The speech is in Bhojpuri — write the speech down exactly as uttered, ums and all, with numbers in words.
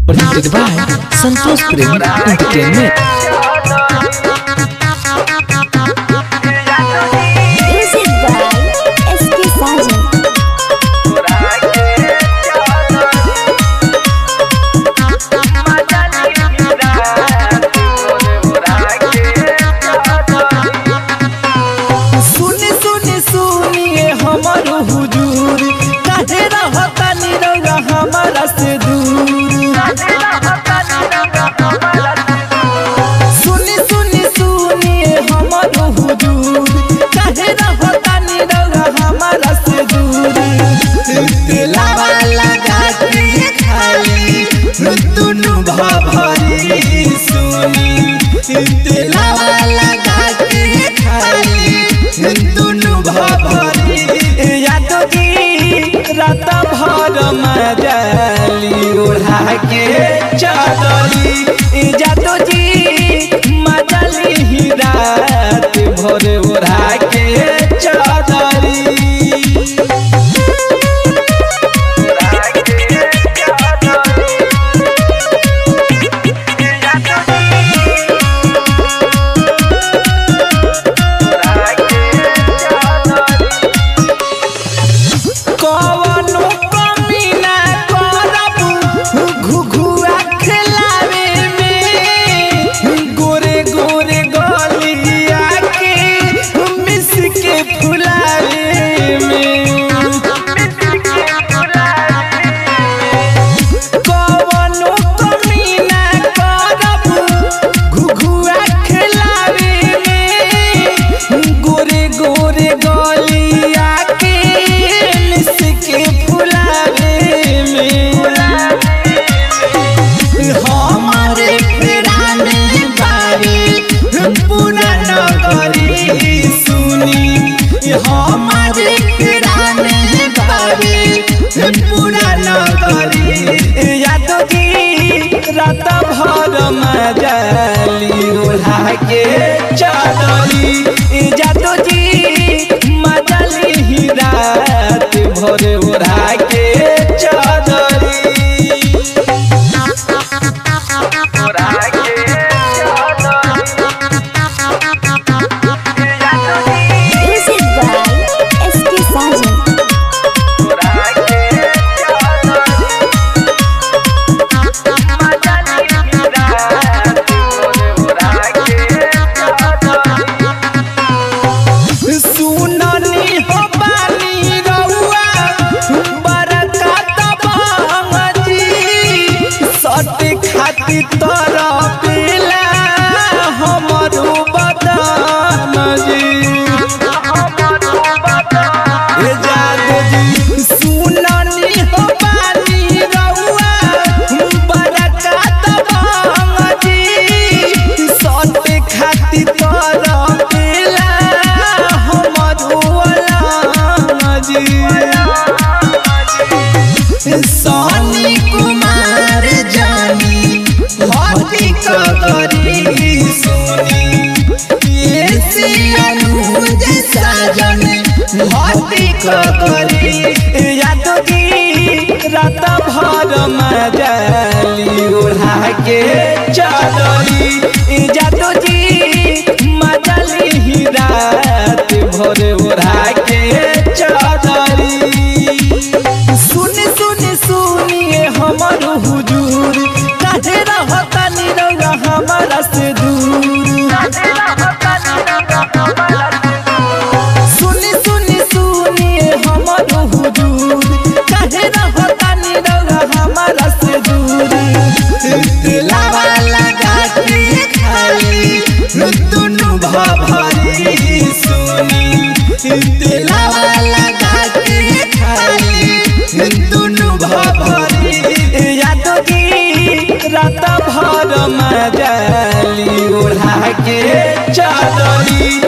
presented by Santosh Premi Entertainment. Music by S K Sajan. सुनी सुनी सुनिए हमारो हुजूर, काहे रहता निरंगा हमारा से दूर। सुनी सुनी सुनिए हमारो हुजूर, काहे रहता निरंगा हमारा से दूर। दिलावा लगा के खाली दुनु भभरी सुनी, दिलावा लगा के खाली दुनु भभरी। यादव जी रात भर मजाली ओढ़ा के चादरी, यादव जी मजाली ही रात भर ओढ़ा के चादरी। हमारे किराने बारे पूरा न करी। यादव जी रात भर मजाली ओढ़ा के चादरी, यादव जी मजाली ही रात भर ओढ़ा के चादरी। खाती तोरा पिला हमारो बदन जी, ए जादू जी सुननी हो बानी रउआ बरकत बांगी। सटे खाती तोरा पिला हमारो बदन जी। सोनी कुमार जानी हटी करी सुनी, ये से अनुज साजन हटी करी। यादव जी रात भर मजाली ओढ़ा के चादरी, यादव जी मजाली ही रात भर ओढ़ा के चादरी। सुनी सुनी सुनिए हमारो हुजूर, काहे रहता निरंगा हमारा से दूर। सुनी सुनी सुनिए हमारो हुजूर, काहे रहता निरंगा हमारा से दूर। दिलावा लगा के खाली दुनु भभरी सुनी, दिलावा लगा के खाली दुनु भभरी। यादव जी रात भर मजाली ओढ़ा के चादरी।